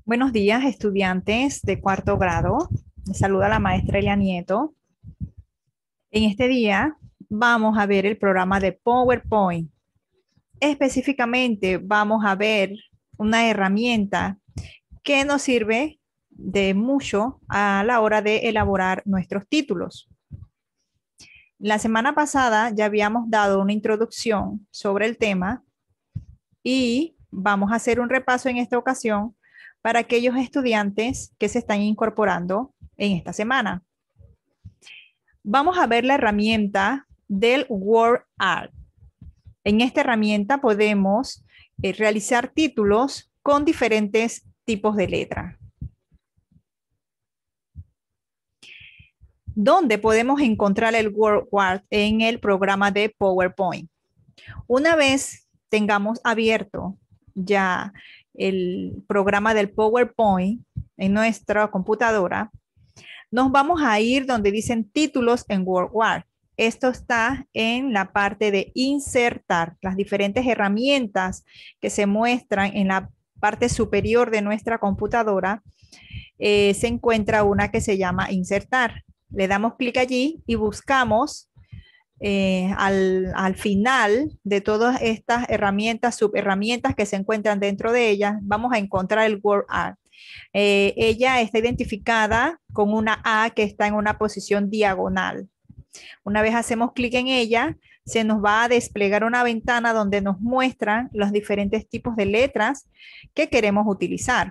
Buenos días, estudiantes de cuarto grado. Les saluda la maestra Elia Nieto. En este día vamos a ver el programa de PowerPoint. Específicamente vamos a ver una herramienta que nos sirve de mucho a la hora de elaborar nuestros títulos. La semana pasada ya habíamos dado una introducción sobre el tema y vamos a hacer un repaso en esta ocasión para aquellos estudiantes que se están incorporando en esta semana. Vamos a ver la herramienta del WordArt. En esta herramienta podemos realizar títulos con diferentes tipos de letra. ¿Dónde podemos encontrar el WordArt? En el programa de PowerPoint. Una vez tengamos abierto ya el programa del PowerPoint en nuestra computadora, nos vamos a ir donde dicen títulos en WordArt. Esto está en la parte de insertar las diferentes herramientas que se muestran en la parte superior de nuestra computadora. Se encuentra una que se llama insertar. Le damos clic allí y buscamos al final de todas estas herramientas, subherramientas que se encuentran dentro de ellas, vamos a encontrar el WordArt. Ella está identificada con una A que está en una posición diagonal. Una vez hacemos clic en ella, se nos va a desplegar una ventana donde nos muestran los diferentes tipos de letras que queremos utilizar.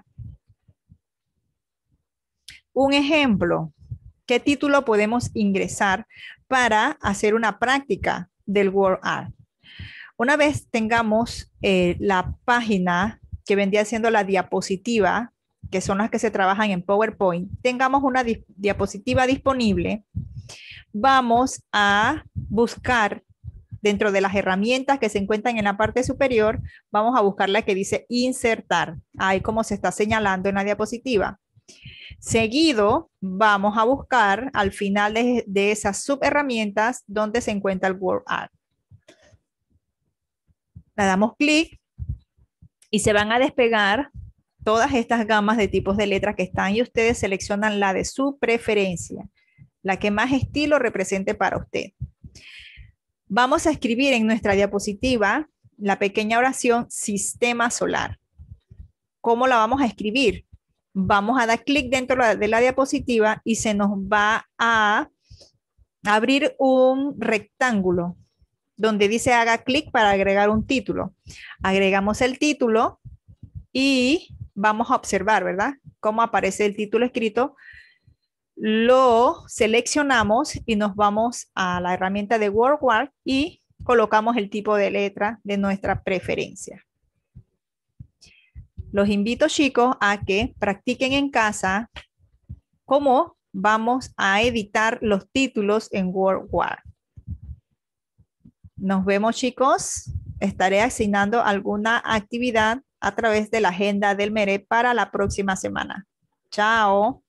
Un ejemplo, ¿qué título podemos ingresar para hacer una práctica del WordArt? Una vez tengamos la página que vendría siendo la diapositiva, que son las que se trabajan en PowerPoint, tengamos una diapositiva disponible, vamos a buscar dentro de las herramientas que se encuentran en la parte superior, vamos a buscar la que dice insertar, ahí como se está señalando en la diapositiva. Seguido, vamos a buscar al final de esas subherramientas donde se encuentra el WordArt. Le damos clic y se van a despegar todas estas gamas de tipos de letras que están y ustedes seleccionan la de su preferencia, la que más estilo represente para usted. Vamos a escribir en nuestra diapositiva la pequeña oración sistema solar. ¿Cómo la vamos a escribir? Vamos a dar clic dentro de la diapositiva y se nos va a abrir un rectángulo donde dice haga clic para agregar un título. Agregamos el título y vamos a observar, ¿verdad? Cómo aparece el título escrito. Lo seleccionamos y nos vamos a la herramienta de WordArt y colocamos el tipo de letra de nuestra preferencia. Los invito, chicos, a que practiquen en casa cómo vamos a editar los títulos en WordArt. Nos vemos, chicos. Estaré asignando alguna actividad a través de la agenda del MERE para la próxima semana. Chao.